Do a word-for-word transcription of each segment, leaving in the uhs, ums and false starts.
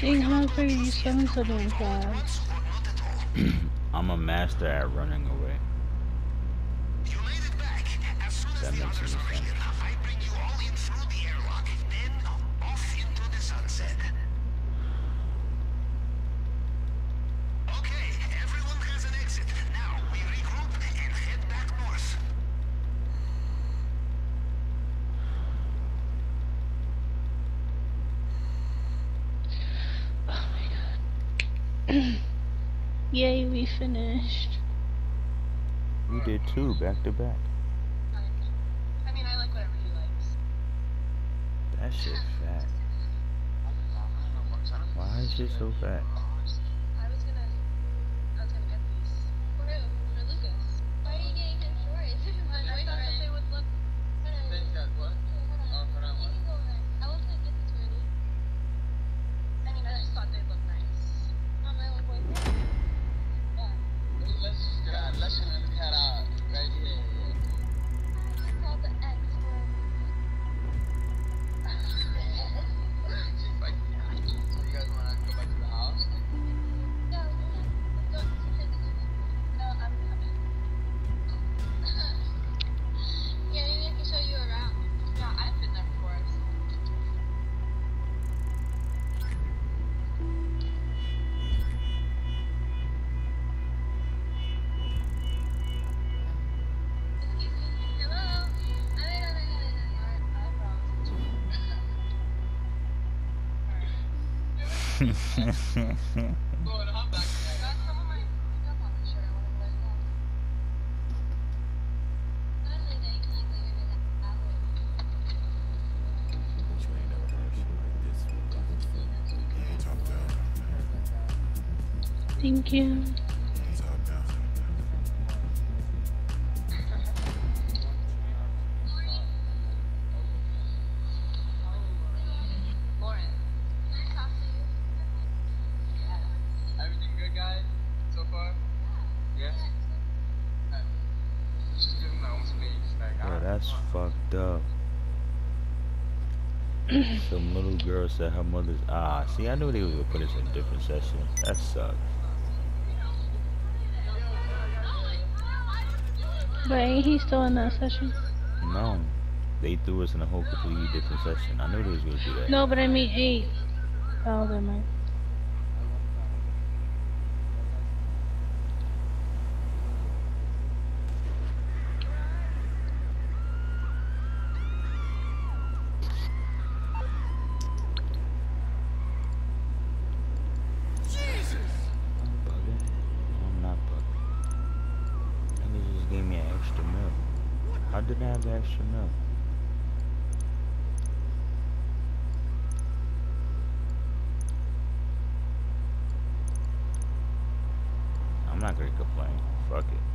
Dang, how are you swimming so damn fast? I'm a master at running away. You made it back. As soon If as that the makes others any are sense. waking up, I bring you all in through the airlock, then off into the sunset. Okay, everyone has an exit. Now we regroup and head back north. Oh my god. Yay, we finished. We did too, back to back. I mean, I like whatever he likes. That shit fat. Why is shit so fat? I was gonna, I was gonna get these. For who? For Lucas. Why are you getting him shorts? My boyfriend. I thought that they would look. They got what? Oh, hold on. You can go there. I was gonna get this ready. I mean, I just thought they'd look nice. On my own boyfriend. Yeah. Let's just get out. Let's just head out right here. It's called the X room. She's like, yeah. So you guys wanna go back to the house? No, no, no, I'm coming. Yeah, maybe I can show you around. Yeah, I've been there before. Excuse me. Hello. I mean, I mean, I mean, I promise. Lord, I'm back. Got some of my stuff on the shirt. I want to put it on. Suddenly they keep leaving it that way. Thank you. Lauren. Can I talk to you? Yeah. Everything good, guys? So far? Yeah? Alright. Just give him my own space. Like, Bro, I- that's fucked up. Some little girl said her mother's ah. See, I knew they was gonna put us in a different session. That sucks. But ain't he still in that session? No, they threw us in a whole completely different session. I knew they was gonna do that. No, but I mean eight. Oh, never mind. I'm bugging. I'm not bugging. Niggas just gave me an extra milk. How did I have the extra milk? I'm not gonna complain. Fuck it.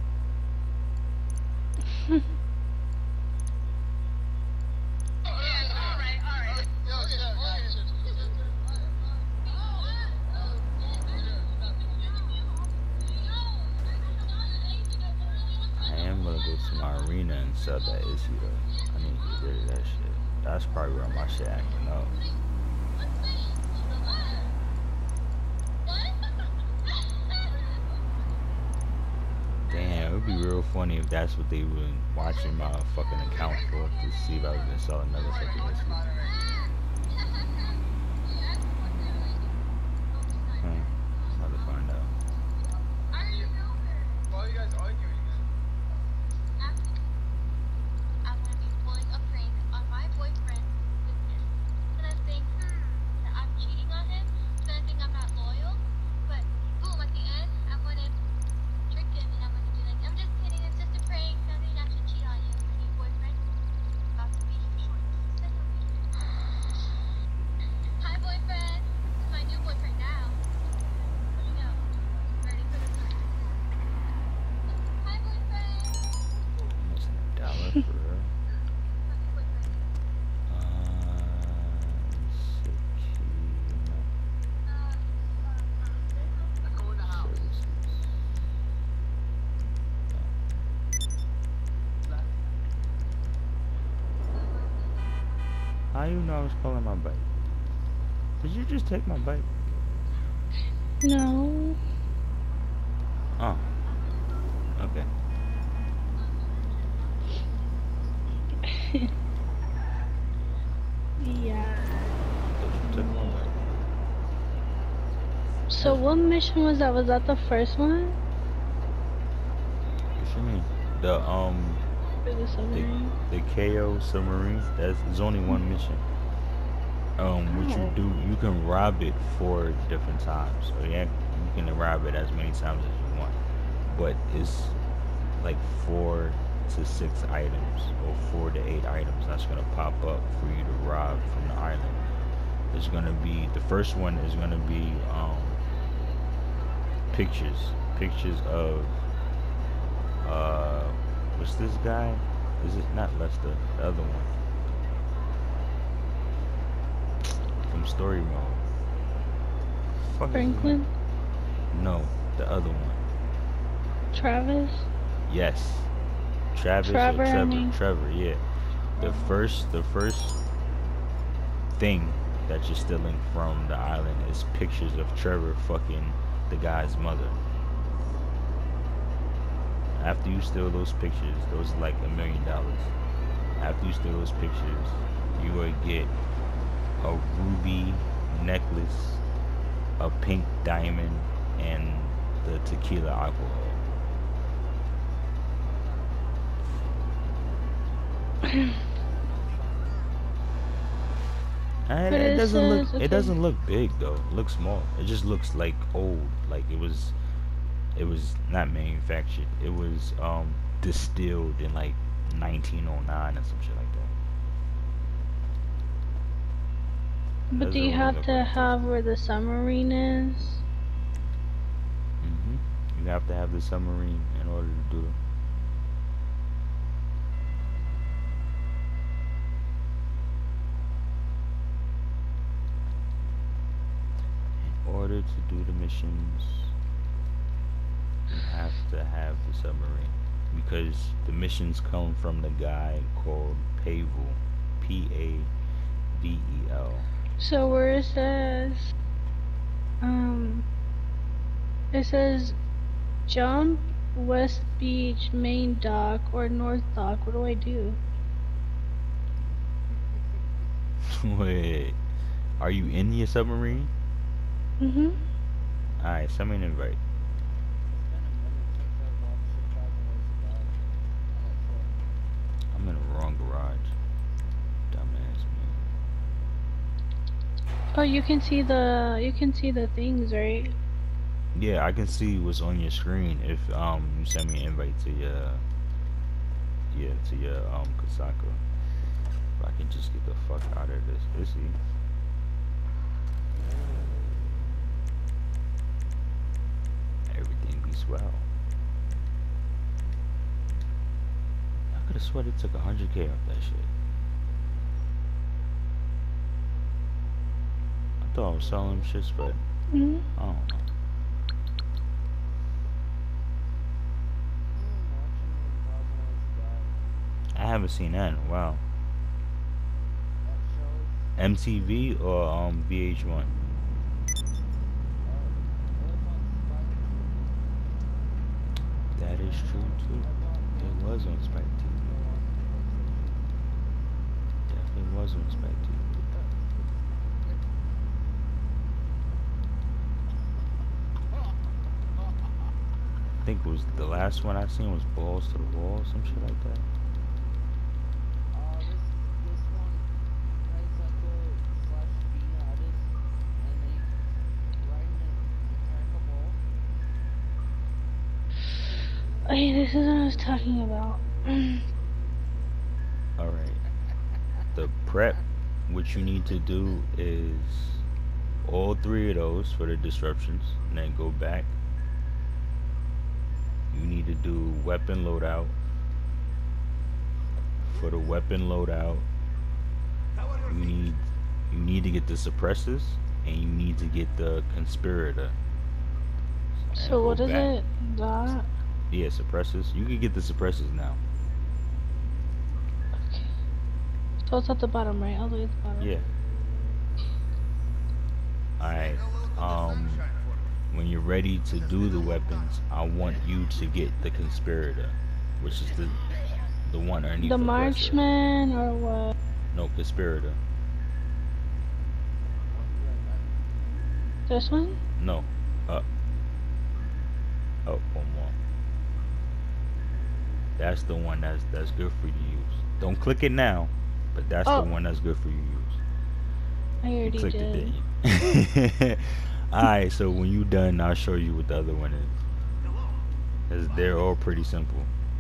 I am gonna go to my arena and sell that issue though. I need to get rid of that shit. That's probably where my shit acting up. Damn, it would be real funny if that's what they were watching my fucking account for, to see if I was gonna sell another fucking issue. Hmm. About to find out. Why are you guys arguing then? I'm gonna be pulling a prank on my boyfriend. He's gonna think that I'm cheating on him. He's gonna think I'm not loyal. But boom, at the end, I'm gonna trick him and I'm gonna be like, I'm just kidding, it's just a prank. Nothing I should cheat on you. My new boyfriend about to be short. Hi, boyfriend. This is my new boyfriend now. What do you know? Ready for this? Hi, boyfriend. Almost a dollar for her. Uh, I'm going to the house. services. How you know I was calling my bike? Did you just take my bike? No. Oh. Okay. Yeah. Thought you took my bike. So what mission was that? Was that the first one? What you mean? The um For the the submarine? the K O submarine. That's there's only one mission. Um, what you Oh. do, you can rob it four different times. So yeah, you can rob it as many times as you want. But it's like four to six items or four to eight items that's gonna pop up for you to rob from the island. It's gonna be the first one is gonna be um pictures. Pictures of uh what's this guy? Is it not Lester? The other one. From story mode. Fuck is his name? Franklin? No, the other one. Travis? Yes. Travis Trevor, or I Trevor. mean. Trevor, yeah. The first the first thing that you're stealing from the island is pictures of Trevor fucking the guy's mother. After you steal those pictures, those are like a million dollars. After you steal those pictures, you will get a ruby necklace, a pink diamond, and the tequila alcohol. And But it it doesn't look says, it okay. doesn't look big though. It looks small. It just looks like old. Like it was it was not manufactured. It was um distilled in like nineteen oh nine or some shit like that. But do you have to have where the submarine is? Mhm. You have to have the submarine in order to do it. In order to do the missions, you have to have the submarine because the missions come from the guy called Pavel, P A V E L. So where it says, um, it says jump West Beach main dock or North dock. What do I do? Wait, are you in your submarine? Mhm. Alright, send me an invite. I'm in the wrong garage. Dumbass man. Oh, you can see the you can see the things, right? Yeah, I can see what's on your screen if um you send me an invite to your yeah to your um Kasaka. If I can just get the fuck out of this. Let's see. Everything be swell. I could have sworn it took a hundred K off that shit. I thought I was selling them shits, but Mhm. I don't know. I haven't seen that in a while. M T V or um V H one? That is true too. It was on Spike T V. Definitely was on Spike T V. I think it was the last one I seen was Balls to the Wall, some shit like that. Hey, this is what I was talking about. Alright. The prep, what you need to do is all three of those for the disruptions, and then go back. You need to do weapon loadout. For the weapon loadout, you need you need to get the suppressors, and you need to get the conspirator. And So go what is back. it? That? Yeah, suppressors. You can get the suppressors now. So it's at the bottom, right? All the way at the bottom. Yeah. Alright. Um when you're ready to do the weapons, I want you to get the conspirator, which is the the one underneath The aggressor. marksman or what? No, conspirator. This one? No. Up. Up one more. That's the one that's that's good for you to use. Don't click it now, but that's Oh. the one that's good for you to use. I You already clicked did. it, didn't you? Alright, so when you done, I'll show you what the other one is. Cause they're all pretty simple.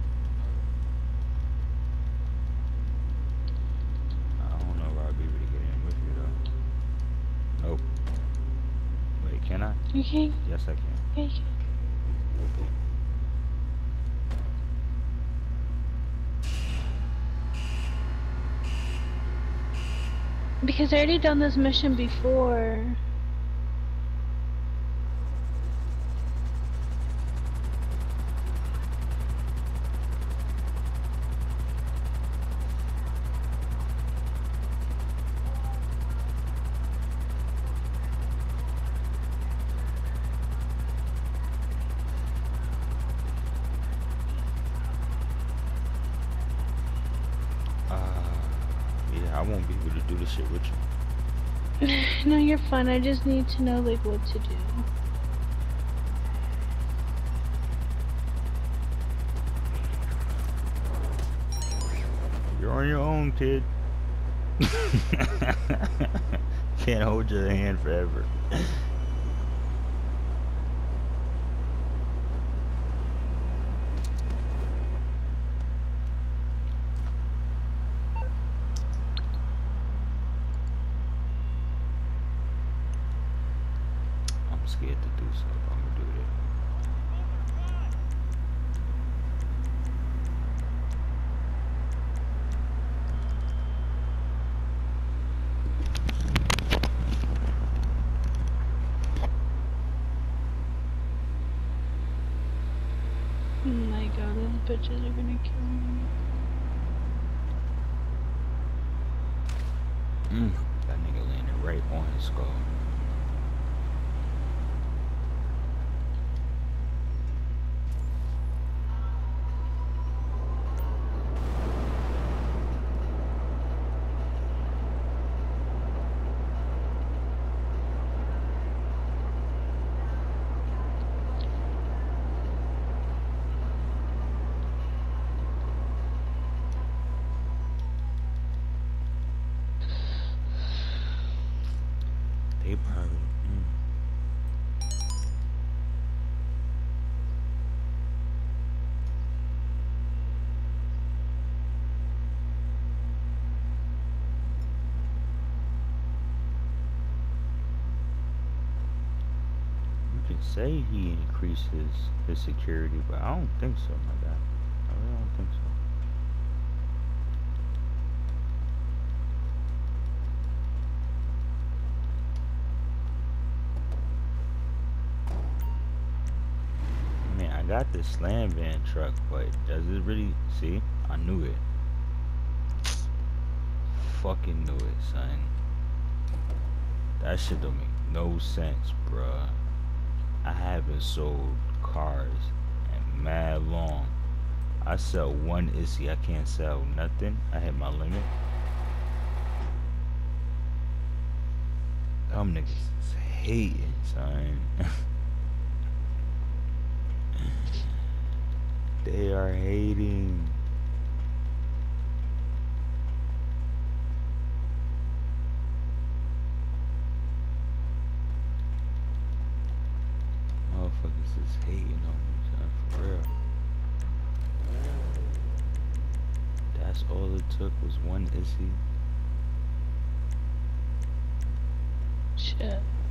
I don't know if I'll be able to get in with you though. Nope. Wait, can I? You can't. Yes, I can. Yeah, you can. Because I already done this mission before. Uh, yeah, I won't be able to do this shit with you. No, you're fine. I just need to know like what to do. You're on your own, kid. Can't hold your hand forever. I'm scared to do so, but I'm gonna do it. Oh my god, those bitches are gonna kill me. Mm, that nigga landed right on his skull. They probably. Mm. You can say he increases his security, but I don't think so, my guy. I really don't think so. I mean, I got the slam van truck, but does it really? See, I knew it. Fucking knew it, son. That shit don't make no sense, bruh. I haven't sold cars in mad long. I sell one issy, I can't sell nothing. I hit my limit. Them niggas is hating, son. They are hating. Motherfuckers is hating on me, son, for real. That's all it took was one issy. Shit.